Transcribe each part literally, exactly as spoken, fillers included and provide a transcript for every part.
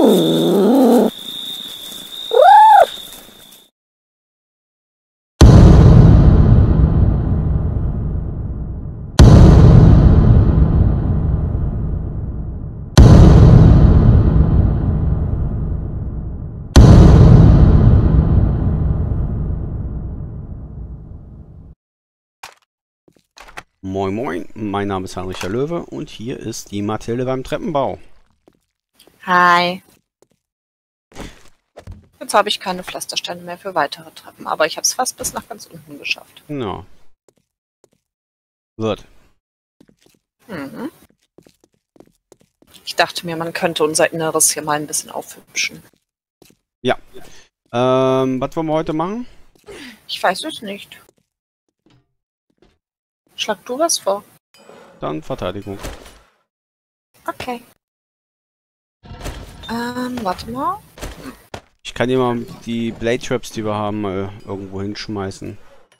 Moin Moin, mein Name ist Heinrich der Löwe und hier ist die Mathilde beim Treppenbau. Hi. Jetzt habe ich keine Pflastersteine mehr für weitere Treppen, aber ich habe es fast bis nach ganz unten geschafft. Ja. Wird. Mhm. Ich dachte mir, man könnte unser Inneres hier mal ein bisschen aufhübschen. Ja. Ähm, was wollen wir heute machen? Ich weiß es nicht. Schlag du was vor. Dann Verteidigung. Okay. Ähm, warte mal. Ich kann dir mal die Blade Traps, die wir haben, äh, irgendwo hinschmeißen.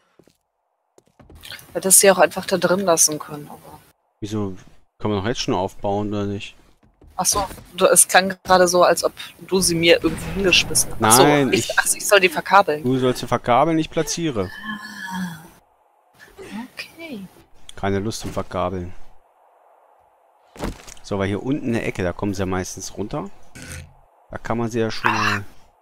Hättest sie auch einfach da drin lassen können, aber... Wieso? Kann man doch jetzt schon aufbauen, oder nicht? Achso, es klang gerade so, als ob du sie mir irgendwo hingeschmissen hast. Achso, Nein, ich, ich... ach, ich soll die verkabeln. Du sollst sie verkabeln, ich platziere. Okay. Keine Lust zum Verkabeln. So, weil hier unten in der Ecke, da kommen sie ja meistens runter. Da kann man sie ja schon mal...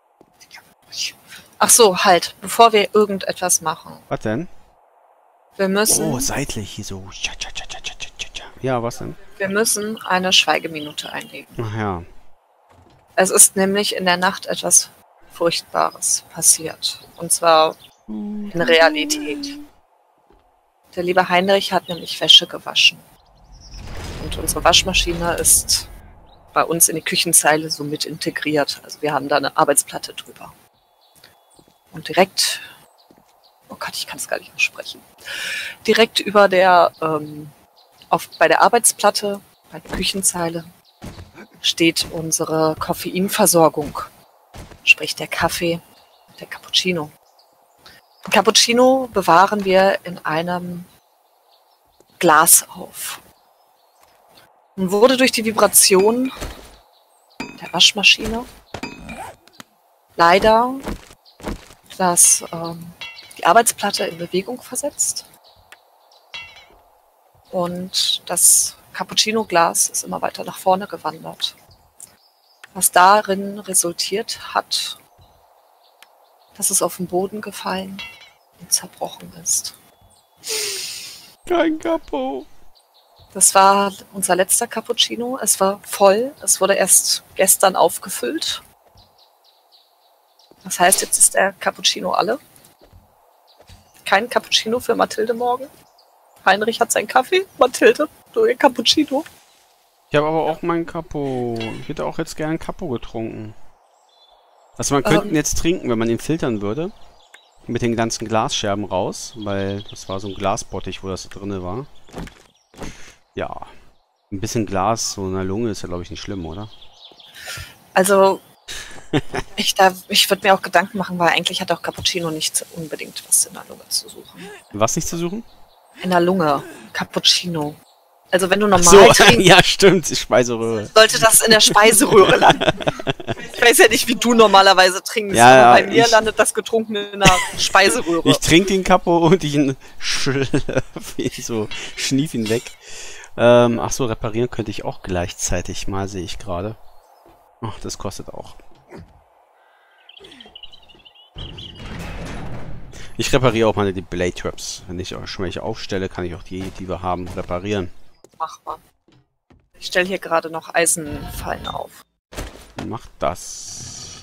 Ach so, halt, bevor wir irgendetwas machen. Was denn? Wir müssen... Oh, seitlich, hier so... Ja, was denn? Wir müssen eine Schweigeminute einlegen. Ach ja. Es ist nämlich in der Nacht etwas Furchtbares passiert. Und zwar in Realität. Der liebe Heinrich hat nämlich Wäsche gewaschen. Und unsere Waschmaschine ist bei uns in die Küchenzeile so mit integriert. Also wir haben da eine Arbeitsplatte drüber. Und direkt... Oh Gott, ich kann es gar nicht mehr sprechen. Direkt über der... Ähm, auf, bei der Arbeitsplatte, bei der Küchenzeile, steht unsere Koffeinversorgung. Sprich der Kaffee, der Cappuccino. Den Cappuccino bewahren wir in einem Glas auf. Und wurde durch die Vibration der Waschmaschine leider das, ähm, die Arbeitsplatte in Bewegung versetzt. Und das Cappuccino-Glas ist immer weiter nach vorne gewandert. Was darin resultiert hat, dass es auf den Boden gefallen und zerbrochen ist. Kein Capo. Das war unser letzter Cappuccino. Es war voll. Es wurde erst gestern aufgefüllt. Das heißt, jetzt ist der Cappuccino alle. Kein Cappuccino für Mathilde morgen. Heinrich hat seinen Kaffee. Mathilde, du ihr Cappuccino. Ich habe aber auch meinen Capo. Ich hätte auch jetzt gern Capo getrunken. Also man könnte ihn Ähm. jetzt trinken, wenn man ihn filtern würde. Mit den ganzen Glasscherben raus, weil das war so ein Glasbottich, wo das drin war. Ja. Ein bisschen Glas so in der Lunge ist ja, glaube ich, nicht schlimm, oder? Also, ich, da, ich würde mir auch Gedanken machen, weil eigentlich hat auch Cappuccino nicht unbedingt was in der Lunge zu suchen. Was nicht zu suchen? In der Lunge. Cappuccino. Also wenn du normal so, trinkst, ja stimmt, die Speiseröhre. sollte das in der Speiseröhre landen. Ich weiß ja nicht, wie du normalerweise trinkst, Ja, aber ja, bei mir ich- landet das Getrunkene in der Speiseröhre. Ich trinke den Capo und ich ihn schlürf ihn so, schnief ihn weg. Ähm, ach so, reparieren könnte ich auch gleichzeitig mal, sehe ich gerade. Ach, das kostet auch. Ich repariere auch mal die Blade Traps. Wenn ich auch schon welche aufstelle, kann ich auch die, die wir haben, reparieren. Mach mal. Ich stelle hier gerade noch Eisenfallen auf. Macht das.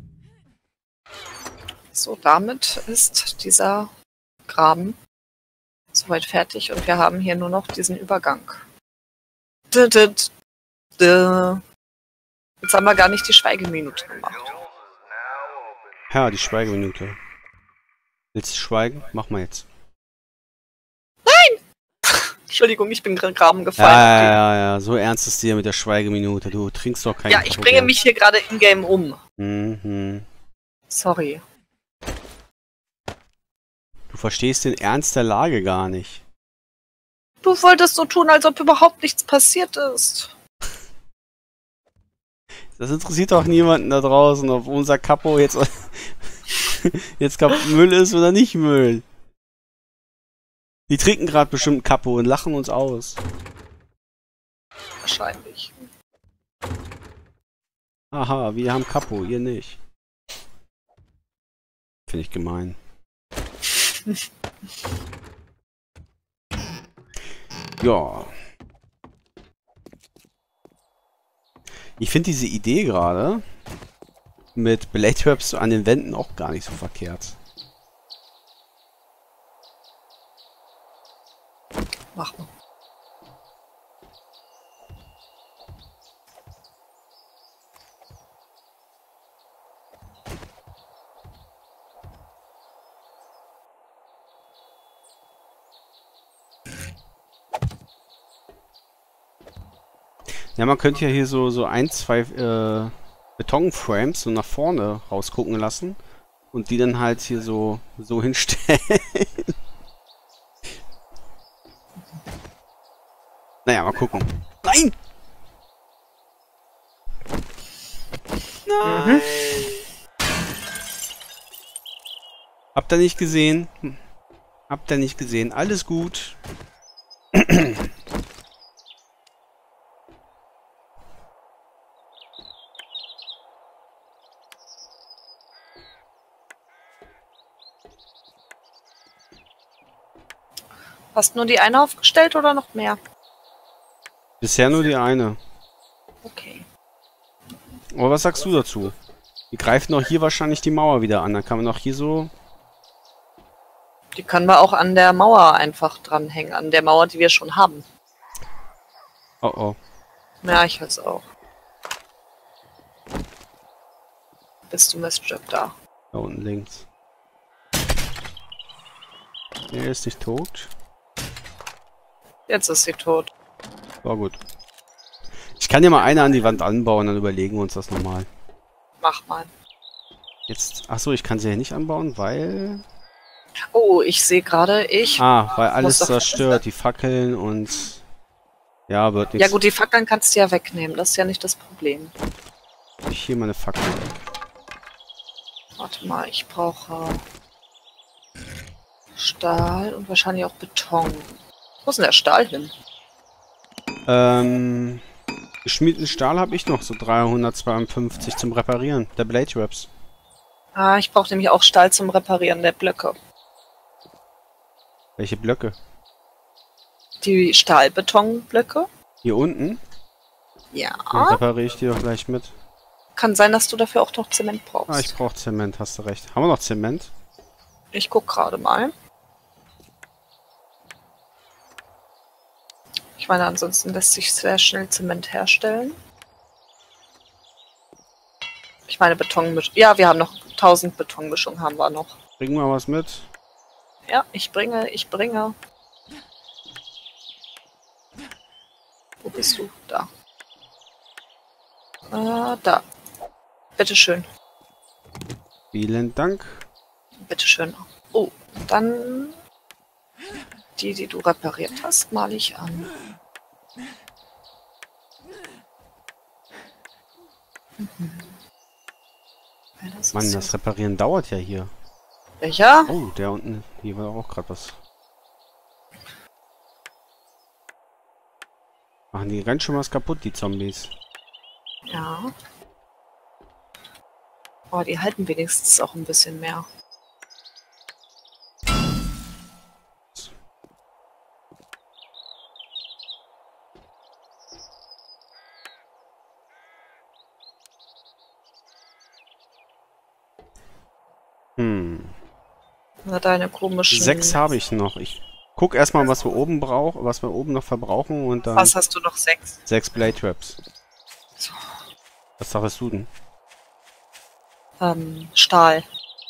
So, damit ist dieser Graben soweit fertig und wir haben hier nur noch diesen Übergang. Jetzt haben wir gar nicht die Schweigeminute gemacht. Ja, die Schweigeminute. Willst du schweigen? Mach mal jetzt. Entschuldigung, ich bin gerade Graben Ja, gefallen. ja, ja, ja, so ernst ist dir mit der Schweigeminute. Du trinkst doch keinen Ja, ich Capo bringe mehr. mich hier gerade in-game um. Mhm. Sorry. Du verstehst den Ernst der Lage gar nicht. Du wolltest so tun, als ob überhaupt nichts passiert ist. Das interessiert doch niemanden da draußen, ob unser Kapo jetzt, jetzt Müll ist oder nicht Müll. Die trinken gerade bestimmt Kapo und lachen uns aus. Wahrscheinlich. Aha, wir haben Kapo, ihr nicht. Finde ich gemein. Ja. Ich finde diese Idee gerade mit Blade Traps an den Wänden auch gar nicht so verkehrt. Mach mal. Ja, man könnte ja hier so, so ein, zwei äh, Betonframes so nach vorne rausgucken lassen und die dann halt hier so, so hinstellen. Naja, mal gucken. Nein! Nein! Mhm. Habt ihr nicht gesehen? Hm. Habt ihr nicht gesehen? Alles gut. Hast nur die eine aufgestellt oder noch mehr? Bisher nur die eine. Okay. Aber was sagst du dazu? Wir greifen auch hier wahrscheinlich die Mauer wieder an. Dann kann man auch hier so... Die können wir auch an der Mauer einfach dranhängen. An der Mauer, die wir schon haben. Oh oh. Ja, ich weiß auch. Bist du Miststück da? Da unten links. Er ist nicht tot. Jetzt ist sie tot. War gut. Ich kann ja mal eine an die Wand anbauen, dann überlegen wir uns das nochmal. Mach mal. Jetzt, achso, ich kann sie ja nicht anbauen, weil... Oh, ich sehe gerade, ich... Ah, weil alles zerstört, die Fackeln und... Ja, wird nichts. Ja gut, die Fackeln kannst du ja wegnehmen, das ist ja nicht das Problem. Ich hier meine Fackeln weg. Warte mal, ich brauche... Stahl und wahrscheinlich auch Beton. Wo ist denn der Stahl hin? Ähm... Geschmiedeten Stahl habe ich noch, so dreihundertzweiundfünfzig zum Reparieren, der Blade Traps. Ah, ich brauche nämlich auch Stahl zum Reparieren der Blöcke. Welche Blöcke? Die Stahlbetonblöcke? Hier unten? Ja. Dann repariere ich die doch gleich mit. Kann sein, dass du dafür auch noch Zement brauchst. Ah, ich brauche Zement, hast du recht. Haben wir noch Zement? Ich guck gerade mal. Ich meine, ansonsten lässt sich sehr schnell Zement herstellen. Ich meine, Betonmischung. Ja, wir haben noch tausend Betonmischungen, haben wir noch. Bringen wir was mit? Ja, ich bringe, ich bringe. Wo bist du? Da. Äh, da. Bitteschön. Vielen Dank. Bitteschön. Oh, dann die, die du repariert hast, male ich an. Mhm. Ja, das Mann, ist das ja... Reparieren dauert ja hier. Welcher? Oh, der unten. Hier war auch gerade was. Machen die ganz schön was kaputt, die Zombies. Ja. Aber die halten wenigstens auch ein bisschen mehr. Hm. Na, deine komischen... Sechs habe ich noch. Ich guck erstmal, was wir oben brauchen, was wir oben noch verbrauchen und dann. Was hast du noch? Sechs? Sechs Blade Traps. So. Was sagst du denn? Ähm, Stahl.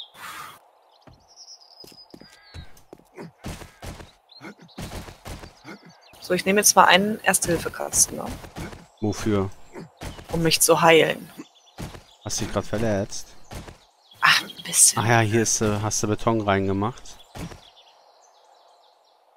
So, ich nehme jetzt mal einen Erste-Hilfe-Kasten, ne? Wofür? Um mich zu heilen. Hast du dich gerade verletzt? Ach, ein bisschen. Ach ja, hier ist, äh, hast du Beton reingemacht.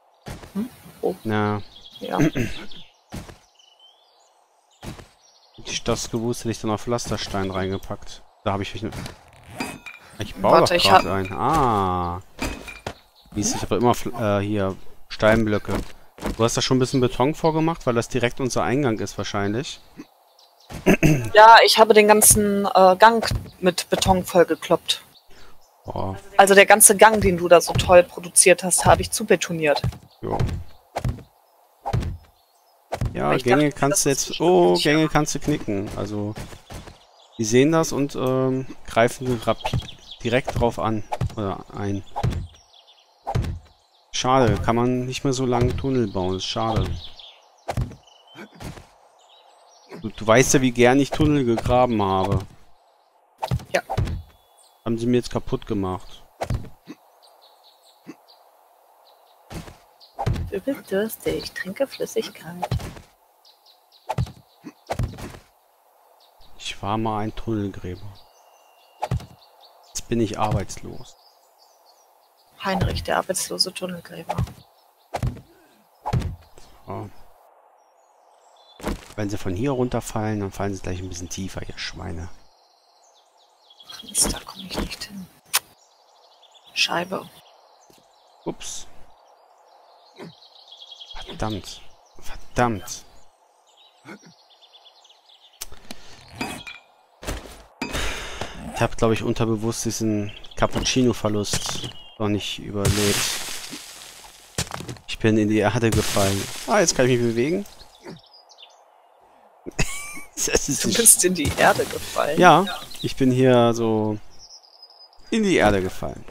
Hm? Oh. Ja. Ja. Ich Hätte ich das gewusst, hätte ich dann auf Pflasterstein reingepackt. Da habe ich mich... Ich baue Warte, doch ich gerade hab- ein. Ah. Siehst du, ich habe immer äh, hier Steinblöcke. Du hast da schon ein bisschen Beton vorgemacht, weil das direkt unser Eingang ist wahrscheinlich. Ja, ich habe den ganzen äh, Gang mit Beton vollgekloppt. Oh, Also der ganze Gang, den du da so toll produziert hast, habe ich zubetoniert. jo. Ja, Weil ich Gänge dachte, kannst du das ist jetzt... bestimmt Oh, sicher. Gänge kannst du knicken. Also, die sehen das und ähm, greifen rapid direkt drauf an. Oder ein. Schade, kann man nicht mehr so lange Tunnel bauen. Ist schade. Du, du weißt ja, wie gern ich Tunnel gegraben habe. Ja. Haben sie mir jetzt kaputt gemacht. Du bist durstig, trinke Flüssigkeit. Ich war mal ein Tunnelgräber. Jetzt bin ich arbeitslos. Heinrich, der arbeitslose Tunnelgräber. Ja. Wenn sie von hier runterfallen, dann fallen sie gleich ein bisschen tiefer, ihr Schweine. Ach Mist, da komme ich nicht hin. Scheibe. Ups. Verdammt. Verdammt. Ich habe, glaube ich, unterbewusst diesen Cappuccino-Verlust noch nicht überlebt. Ich bin in die Erde gefallen. Ah, jetzt kann ich mich bewegen. Das ist Du bist in die Erde gefallen. ja, ich bin hier so in die Erde gefallen.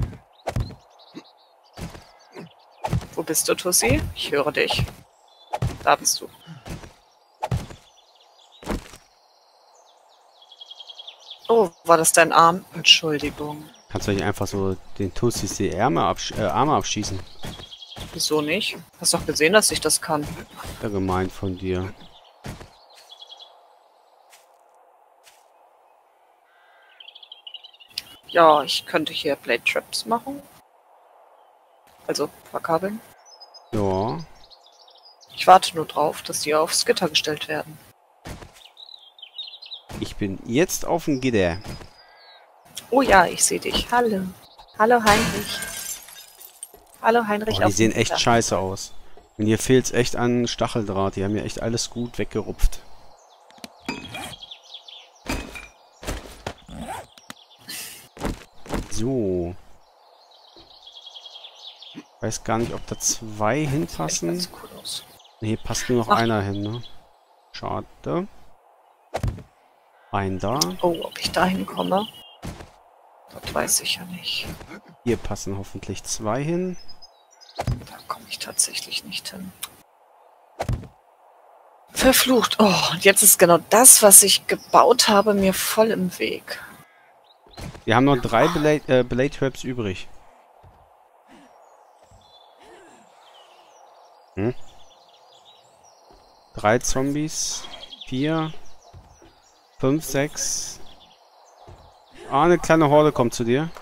Wo bist du, Tussi? Ich höre dich. Da bist du. Oh, war das dein Arm? Entschuldigung. Kannst du nicht einfach so den Tussis die Ärmel absch äh, Arme abschießen? Wieso nicht? Hast doch gesehen, dass ich das kann. Ja, gemeint von dir. Ja, ich könnte hier Blade Traps machen. Also verkabeln. Ja. Ich warte nur drauf, dass die aufs Gitter gestellt werden. Ich bin jetzt auf dem Gitter. Oh ja, ich sehe dich. Hallo. Hallo Heinrich. Hallo Heinrich. Oh, die auf sehen dem echt Gitter. scheiße aus. Und hier fehlt es echt an Stacheldraht. Die haben mir echt alles gut weggerupft. So. Weiß gar nicht, ob da zwei Sieht hinpassen. ganz cool aus. Nee, passt nur noch Ach. einer hin, ne? Schade. Ein da. Oh, ob ich da hinkomme? Das weiß ich ja nicht. Hier passen hoffentlich zwei hin. Da komme ich tatsächlich nicht hin. Verflucht. Oh, und jetzt ist genau das, was ich gebaut habe, mir voll im Weg. Wir haben noch drei Belay äh, Belay Traps übrig. Hm? Drei Zombies. Vier. Fünf, sechs. Ah, eine kleine Horde kommt zu dir.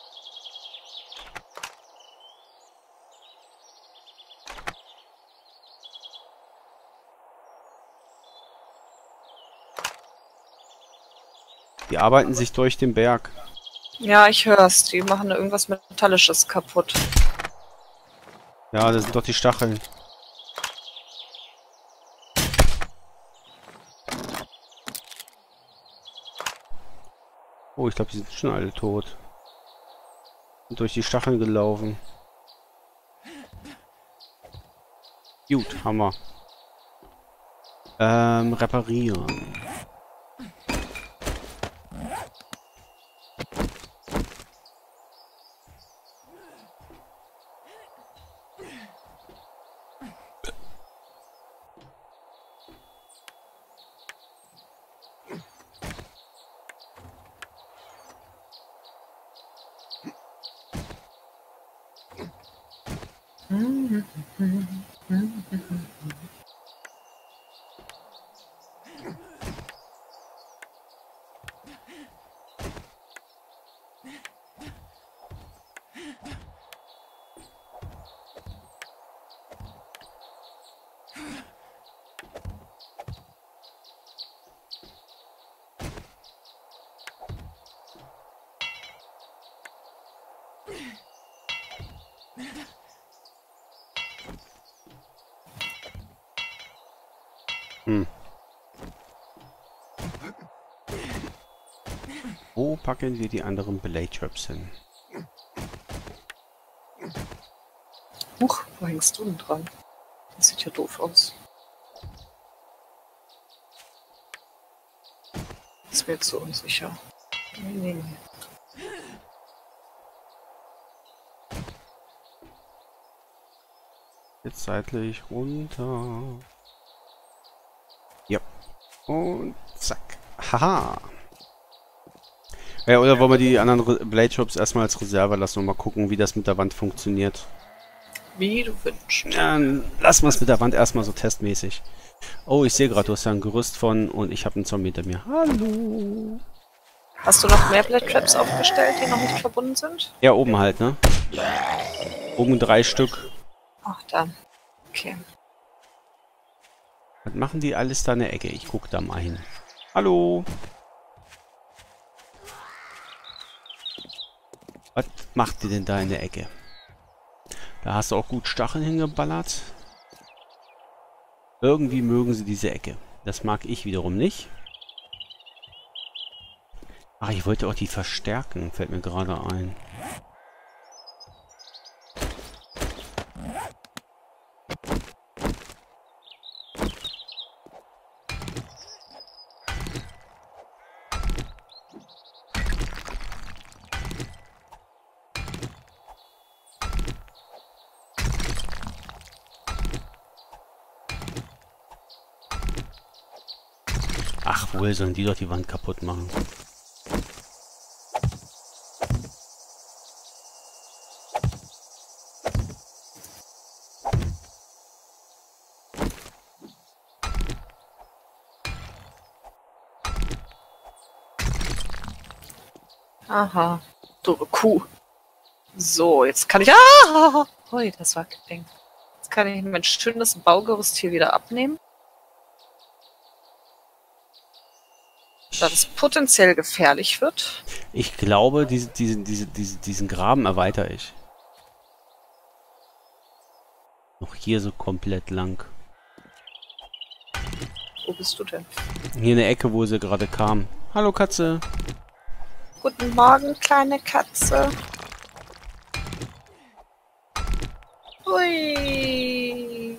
Die arbeiten sich durch den Berg. Ja, ich hör's. Die machen da irgendwas Metallisches kaputt. Ja, das sind doch die Stacheln. Oh, ich glaube, die sind schon alle tot. Sind durch die Stacheln gelaufen. Gut, haben wir. Ähm, reparieren. Hm. Wo packen wir die anderen Blade Traps hin? Huch, wo hängst du denn dran? Das sieht ja doof aus. Das wird so unsicher. Nee, nee, nee. Jetzt seitlich runter. Ja. Und zack. Haha. Ja, oder wollen wir die anderen Blade Traps erstmal als Reserve lassen und mal gucken, wie das mit der Wand funktioniert? Wie du wünschst. Ja, dann lassen wir es mit der Wand erstmal so testmäßig. Oh, ich sehe gerade, du hast ja ein Gerüst von und ich habe einen Zombie hinter mir. Hallo. Hast du noch mehr Blade Traps aufgestellt, die noch nicht verbunden sind? Ja, oben halt, ne? Oben drei Stück. Ach, da. Okay. Was machen die alles da in der Ecke? Ich guck da mal hin. Hallo. Was macht ihr denn da in der Ecke? Da hast du auch gut Stacheln hingeballert. Irgendwie mögen sie diese Ecke. Das mag ich wiederum nicht. Ach, ich wollte auch die verstärken, fällt mir gerade ein. Ach wohl, sollen die doch die Wand kaputt machen. Aha. Doofe Kuh. So, jetzt kann ich... Ah! Ui, das war eng. Jetzt kann ich mein schönes Baugerüst hier wieder abnehmen. Da das potenziell gefährlich wird. Ich glaube, diese, diese, diese, diese, diesen Graben erweitere ich. Noch hier so komplett lang. Wo bist du denn? Hier in der Ecke, wo sie gerade kam. Hallo Katze. Guten Morgen, kleine Katze. Hui.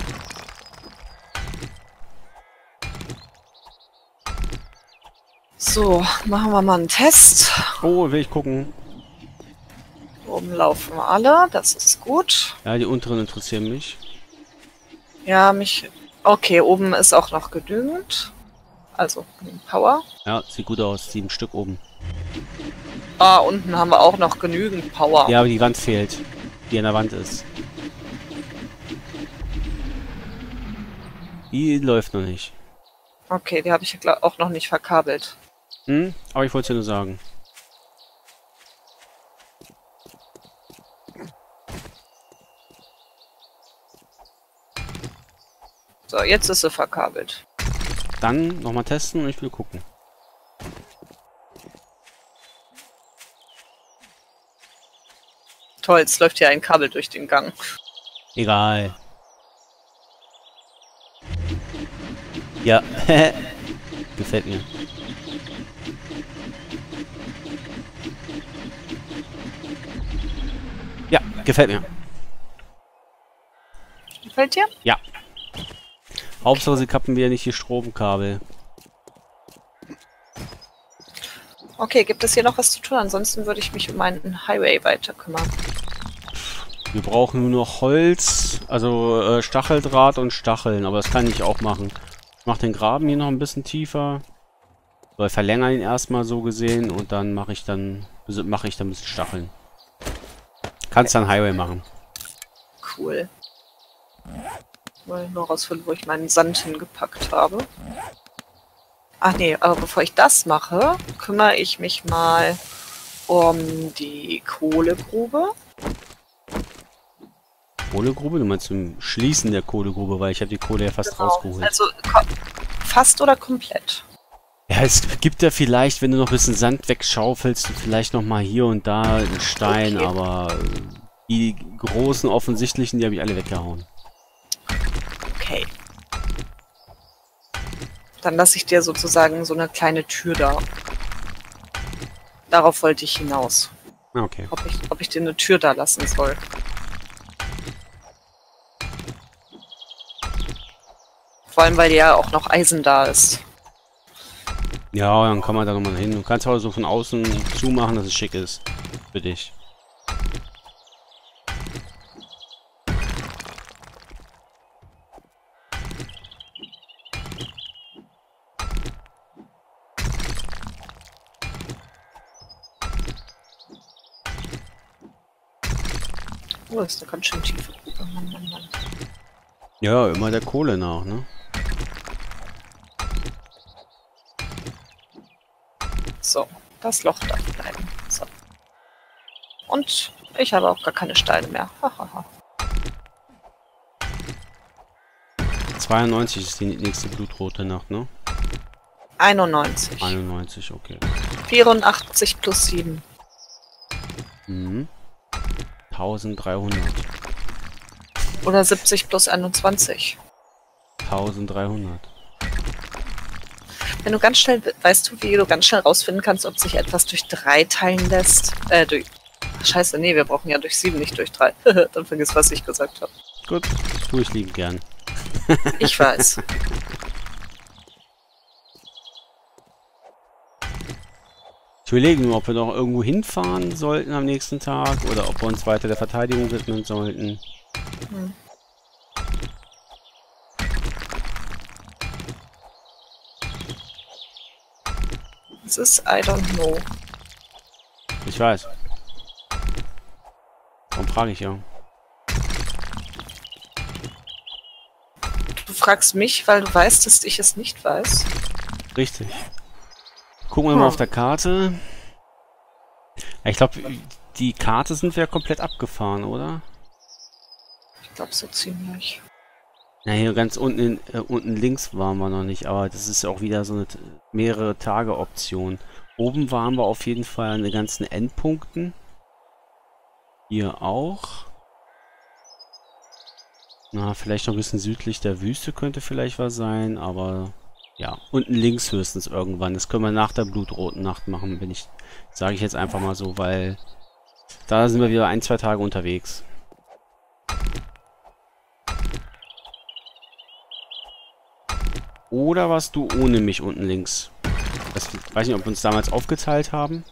So, machen wir mal einen Test. Oh, will ich gucken. Oben laufen alle, das ist gut. Ja, die unteren interessieren mich. Ja, mich... Okay, oben ist auch noch genügend. Also, Power. Ja, sieht gut aus. Sieben Stück oben. Ah, unten haben wir auch noch genügend Power. Ja, aber die Wand fehlt. Die an der Wand ist. Die läuft noch nicht. Okay, die habe ich glaub, auch noch nicht verkabelt. Hm? Aber ich wollte es ja nur sagen. So, jetzt ist sie verkabelt. Dann nochmal testen und ich will gucken. Toll, jetzt läuft hier ein Kabel durch den Gang. Egal. Ja, gefällt mir. Ja, gefällt mir. Gefällt dir? Ja. Hauptsache, sie kappen wieder nicht die Stromkabel. Okay, gibt es hier noch was zu tun? Ansonsten würde ich mich um einen Highway weiter kümmern. Wir brauchen nur noch Holz, also äh, Stacheldraht und Stacheln, aber das kann ich auch machen. Ich mache den Graben hier noch ein bisschen tiefer. So, ich verlängere ihn erstmal so gesehen und dann mache ich dann mache ich dann ein bisschen Stacheln. Kannst dann Highway machen. Cool. Wollte nur rausfinden, wo ich meinen Sand hingepackt habe. Ach nee, aber bevor ich das mache, kümmere ich mich mal um die Kohlegrube. Kohlegrube? Du meinst zum Schließen der Kohlegrube, weil ich habe die Kohle ja fast Genau. rausgeholt. Also fast oder komplett? Ja, es gibt ja vielleicht, wenn du noch ein bisschen Sand wegschaufelst, vielleicht noch mal hier und da einen Stein, Okay. aber Die großen, offensichtlichen, die habe ich alle weggehauen. Okay. Dann lasse ich dir sozusagen so eine kleine Tür da. Darauf wollte ich hinaus. Okay. Ob ich, ob ich dir eine Tür da lassen soll. Vor allem, weil ja auch noch Eisen da ist. Ja, dann kann man da nochmal hin. Du kannst auch so von außen zumachen, dass es schick ist. Für dich. Oh, ist eine ganz schön tiefe Grube. Mann, Mann, Mann. Ja, immer der Kohle nach, ne? So, das Loch darf bleiben. So. Und ich habe auch gar keine Steine mehr. Hahaha. zweiundneunzig ist die nächste blutrote Nacht, ne? einundneunzig. einundneunzig, okay. vierundachtzig plus sieben. Mhm. eintausenddreihundert. Oder siebzig plus einundzwanzig. eintausenddreihundert. Wenn du ganz schnell, weißt du, wie du ganz schnell rausfinden kannst, ob sich etwas durch drei teilen lässt? Äh, durch. Ach, scheiße, nee, wir brauchen ja durch sieben, nicht durch drei. Dann vergiss, was ich gesagt habe. Gut, tue ich lieben gern. Ich weiß. Ich überlege nur, ob wir noch irgendwo hinfahren sollten am nächsten Tag oder ob wir uns weiter der Verteidigung widmen sollten. Hm. Es ist I don't know. Ich weiß. Warum frage ich ja? Du fragst mich, weil du weißt, dass ich es nicht weiß. Richtig. Gucken wir Hm. mal auf der Karte. Ja, ich glaube, die Karte sind wir komplett abgefahren, oder? Ich glaube so ziemlich. Na, hier ganz unten, in, äh, unten links waren wir noch nicht, aber das ist ja auch wieder so eine t- mehrere Tage Option. Oben waren wir auf jeden Fall an den ganzen Endpunkten. Hier auch. Na, vielleicht noch ein bisschen südlich der Wüste könnte vielleicht was sein, aber ja, unten links höchstens irgendwann. Das können wir nach der blutroten Nacht machen, bin ich, sage ich jetzt einfach mal so, weil da sind wir wieder ein, zwei Tage unterwegs. Oder warst du ohne mich unten links? Das, ich weiß nicht, ob wir uns damals aufgeteilt haben.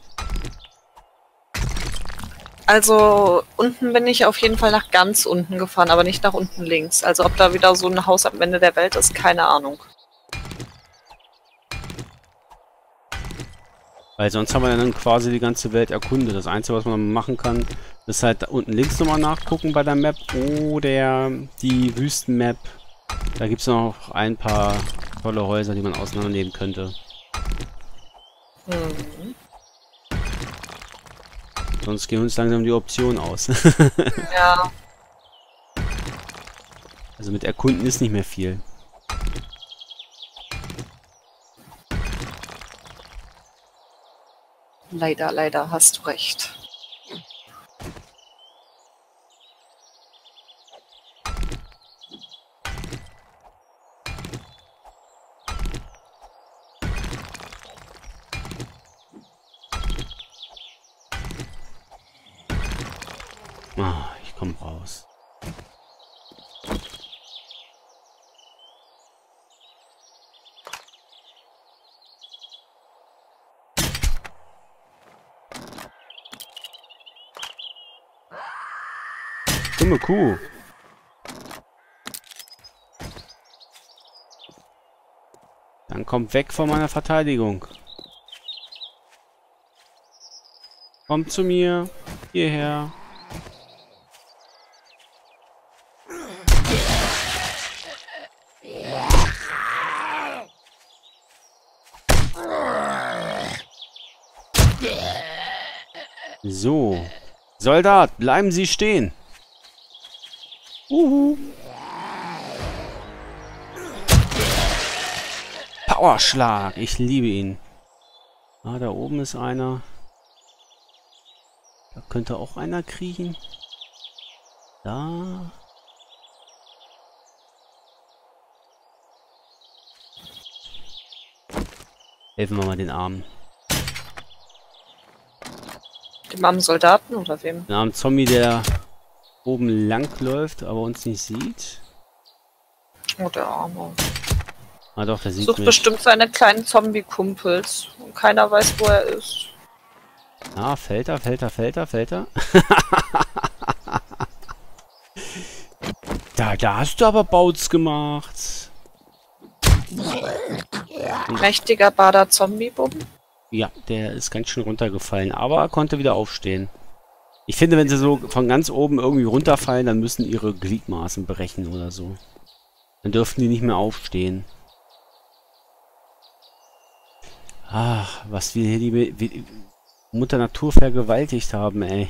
Also unten bin ich auf jeden Fall nach ganz unten gefahren, aber nicht nach unten links. Also ob da wieder so ein Haus am Ende der Welt ist, keine Ahnung. Weil sonst haben wir dann quasi die ganze Welt erkundet. Das Einzige, was man machen kann, ist halt da unten links nochmal nachgucken bei der Map oder die Wüstenmap. Da gibt es noch ein paar tolle Häuser, die man auseinandernehmen könnte. Hm. Sonst gehen uns langsam die Optionen aus. Ja, Also mit Erkunden ist nicht mehr viel. leider, leider hast du recht. Ah, ich komme raus. Dumme Kuh. Dann kommt weg von meiner Verteidigung. Kommt zu mir. Hierher. So. Soldat, bleiben Sie stehen. Uhu. Powerschlag. Ich liebe ihn. Ah, da oben ist einer. Da könnte auch einer kriechen. Da. Helfen wir mal den Armen. Dem armen Soldaten oder wem? Den armen Zombie, der oben lang läuft, aber uns nicht sieht. Oh, der Arme. Ah doch, der sieht Sucht mich. bestimmt seine kleinen Zombie-Kumpels. Und keiner weiß, wo er ist. Ah, fällt er, fällt er, fällt er, fällt er. da, da hast du aber Bautz gemacht. Mächtiger Bader Zombie-Bum. Ja, der ist ganz schön runtergefallen, aber er konnte wieder aufstehen. Ich finde, wenn sie so von ganz oben irgendwie runterfallen, dann müssen ihre Gliedmaßen brechen oder so. Dann dürften die nicht mehr aufstehen. Ach, was wir hier die wie, Mutter Natur vergewaltigt haben, ey.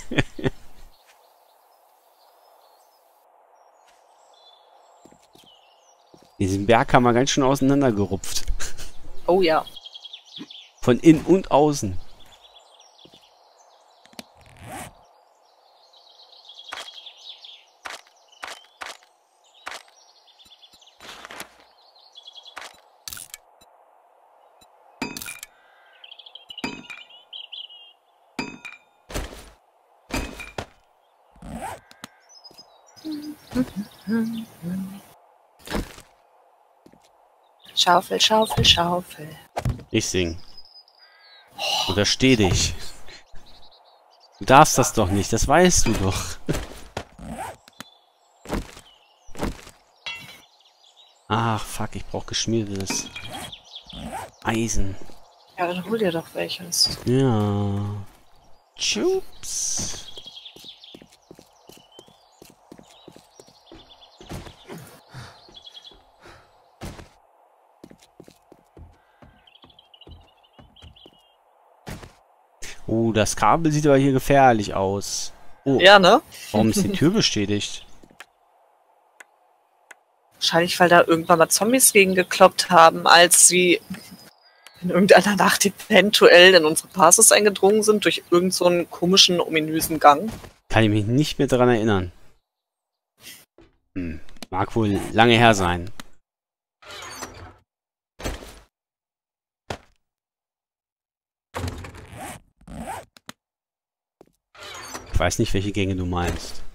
Diesen Berg haben wir ganz schön auseinandergerupft. Oh ja. Von innen und außen. Schaufel, Schaufel, Schaufel. Ich sing. Untersteh dich. Du darfst das doch nicht, das weißt du doch. Ach, fuck, ich brauche geschmiedetes Eisen. Ja, dann hol dir doch welches. Ja. Chups. Oh, das Kabel sieht aber hier gefährlich aus. Oh, Ja, ne? warum ist die Tür bestätigt? Wahrscheinlich, weil da irgendwann mal Zombies gegen gekloppt haben, als sie in irgendeiner Nacht eventuell in unsere Basis eingedrungen sind, durch irgendeinen so einen komischen, ominösen Gang. Kann ich mich nicht mehr daran erinnern. Hm, mag wohl lange her sein. Ich weiß nicht, welche Gänge du meinst.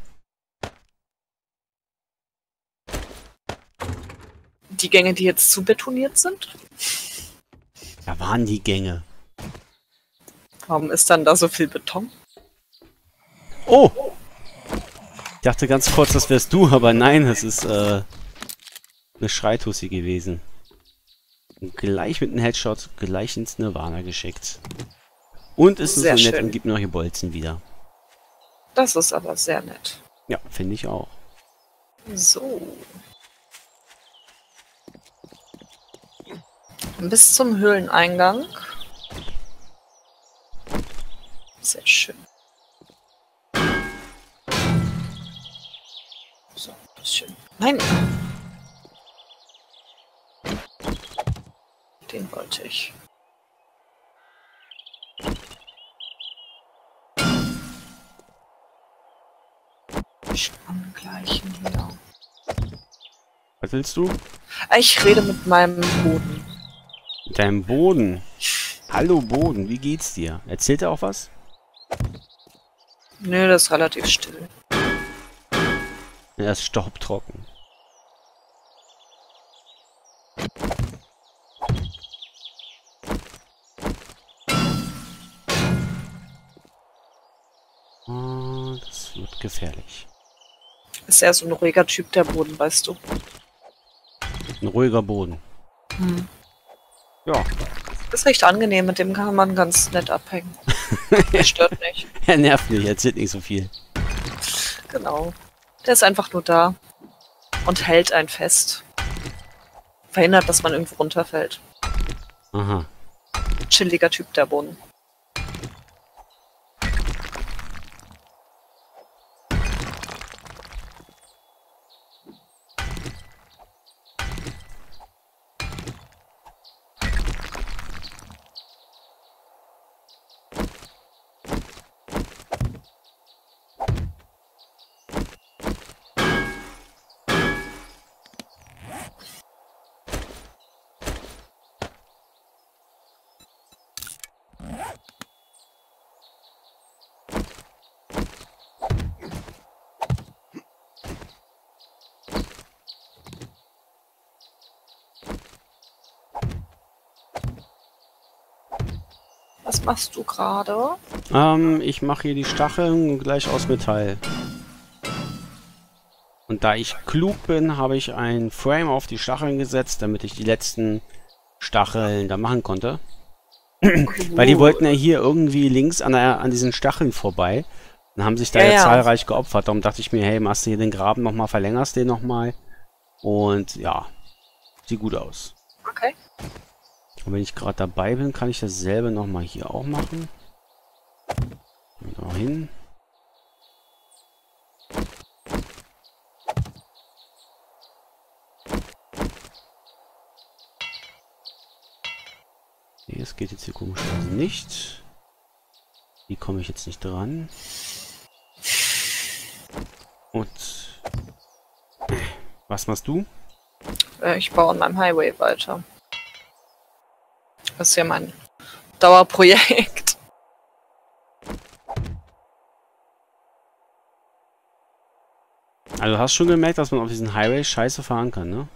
Die Gänge, die jetzt zu betoniert sind? Da waren die Gänge. Warum ist dann da so viel Beton? Oh! Ich dachte ganz kurz, das wärst du, aber nein, das ist äh, eine Schreitussi gewesen. Und gleich mit einem Headshot gleich ins Nirvana geschickt. Und ist so Sehr nett schön. und gibt mir noch hier Bolzen wieder. Das ist aber sehr nett. Ja, finde ich auch. So. Bis zum Höhleneingang. Sehr schön. So, ein bisschen. Nein! Den wollte ich. Angleichen hier. Was willst du? Ich rede mit meinem Boden. Mit deinem Boden. Hallo Boden, wie geht's dir? Erzählt er auch was? Nö, das ist relativ still. Er ist staubtrocken. Oh, das wird gefährlich. Ist eher so ein ruhiger Typ, der Boden, weißt du. Ein ruhiger Boden. Hm. Ja. Ist recht angenehm, mit dem kann man ganz nett abhängen. Der stört nicht. Er nervt nicht, er erzählt nicht so viel. Genau. Der ist einfach nur da und hält einen fest. Verhindert, dass man irgendwo runterfällt. Aha. Chilliger Typ, der Boden. Was machst du gerade? Ähm, ich mache hier die Stacheln gleich aus Metall. Und da ich klug bin, habe ich ein Frame auf die Stacheln gesetzt, damit ich die letzten Stacheln da machen konnte. Weil die wollten ja hier irgendwie links an, der, an diesen Stacheln vorbei. Dann haben sich da Ja, ja, ja. zahlreich geopfert. Darum dachte ich mir, hey, machst du hier den Graben nochmal, verlängerst den nochmal. Und ja, sieht gut aus. Okay. Und wenn ich gerade dabei bin, kann ich dasselbe nochmal hier auch machen. Und auch hin. Nee, es geht jetzt hier komischerweise nicht. Wie komme ich jetzt nicht dran? Und was machst du? Äh, Ich baue an meinem Highway weiter. Das ist ja mein Dauerprojekt. Also du hast schon gemerkt, dass man auf diesen Highway scheiße fahren kann, ne?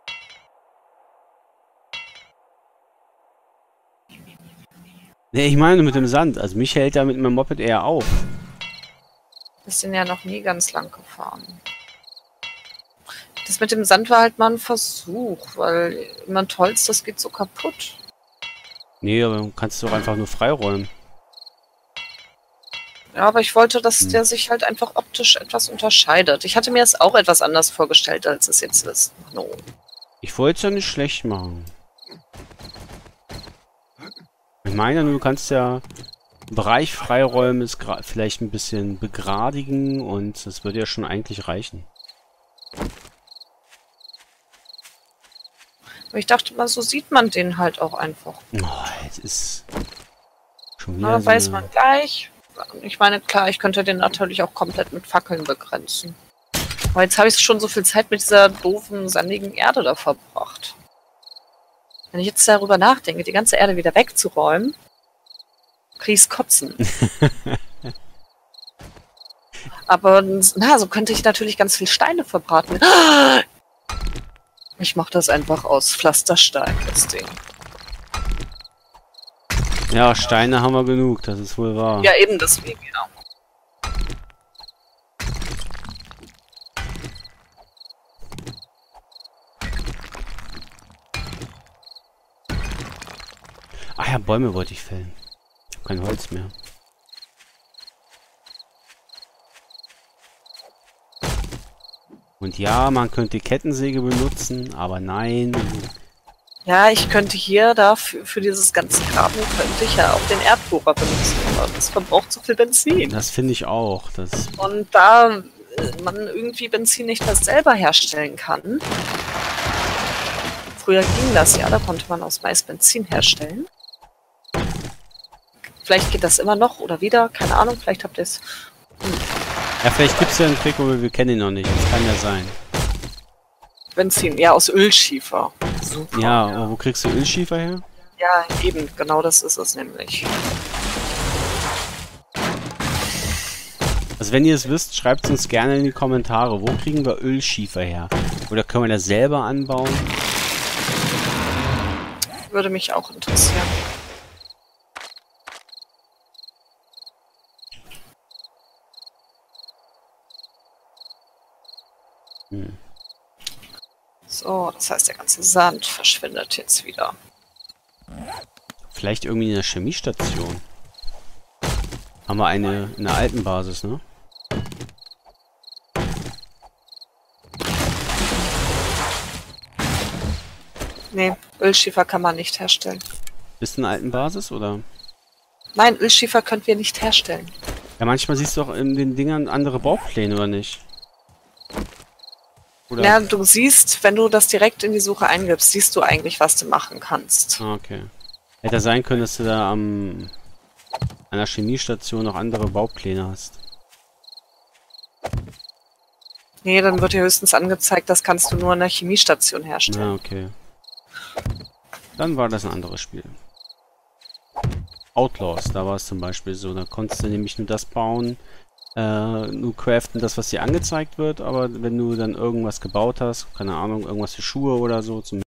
Ne, ich meine mit dem Sand. Also mich hält da mit meinem Moped eher auf. Wir sind ja noch nie ganz lang gefahren. Das mit dem Sand war halt mal ein Versuch, weil immer ein Holz, das geht so kaputt. Nee, aber du kannst doch einfach nur freiräumen. Ja, aber ich wollte, dass Hm. der sich halt einfach optisch etwas unterscheidet. Ich hatte mir es auch etwas anders vorgestellt, als es jetzt ist. No. Ich wollte es ja nicht schlecht machen. Ich meine, du kannst ja einen Bereich freiräumen, es gra- vielleicht ein bisschen begradigen und das würde ja schon eigentlich reichen. Aber ich dachte mal, so sieht man den halt auch einfach. Oh, jetzt ist schon Na, wieder dann so weiß eine... man gleich. Ich meine, klar, ich könnte den natürlich auch komplett mit Fackeln begrenzen. Aber jetzt habe ich schon so viel Zeit mit dieser doofen, sandigen Erde da verbracht. Wenn ich jetzt darüber nachdenke, die ganze Erde wieder wegzuräumen, krieg ich's kotzen. Aber na, so könnte ich natürlich ganz viel Steine verbraten. Ich mache das einfach aus Pflasterstein, das Ding. Ja, Steine haben wir genug, das ist wohl wahr. Ja, eben deswegen, ja. Ach ja, Bäume wollte ich fällen. Ich habe kein Holz mehr. Und ja, man könnte Kettensäge benutzen, aber nein. Ja, ich könnte hier da für, für dieses ganze Graben könnte ich ja auch den Erdbohrer benutzen. Aber das verbraucht zu viel Benzin. Das finde ich auch. Das Und da äh, man irgendwie Benzin nicht mehr selber herstellen kann. Früher ging das ja, da konnte man aus Mais Benzin herstellen. Vielleicht geht das immer noch oder wieder, keine Ahnung, vielleicht habt ihr es. ja, vielleicht gibt es ja einen Trick, aber wir kennen ihn noch nicht. Das kann ja sein. Benzin, ja, aus Ölschiefer. Super. Ja, aber wo kriegst du Ölschiefer her? Ja, eben, genau das ist es nämlich. Also wenn ihr es wisst, schreibt es uns gerne in die Kommentare. Wo kriegen wir Ölschiefer her? Oder können wir das selber anbauen? Würde mich auch interessieren. Hm. So, das heißt, der ganze Sand verschwindet jetzt wieder. Vielleicht irgendwie in der Chemiestation. Haben wir eine in der alten Basis, ne? Nee, Ölschiefer kann man nicht herstellen. Bist du in der alten Basis, oder? Nein, Ölschiefer können wir nicht herstellen. Ja, manchmal siehst du auch in den Dingern andere Baupläne, oder nicht? Oder? Ja, du siehst, wenn du das direkt in die Suche eingibst, siehst du eigentlich, was du machen kannst. Ah, okay. Hätte sein können, dass du da am an der Chemiestation noch andere Baupläne hast. Nee, dann wird dir höchstens angezeigt, das kannst du nur in der Chemiestation herstellen. Ah, okay. Dann war das ein anderes Spiel. Outlaws, da war es zum Beispiel so. Da konntest du nämlich nur das bauen, äh, nur craften, das, was dir angezeigt wird, aber wenn du dann irgendwas gebaut hast, keine Ahnung, irgendwas für Schuhe oder so, zum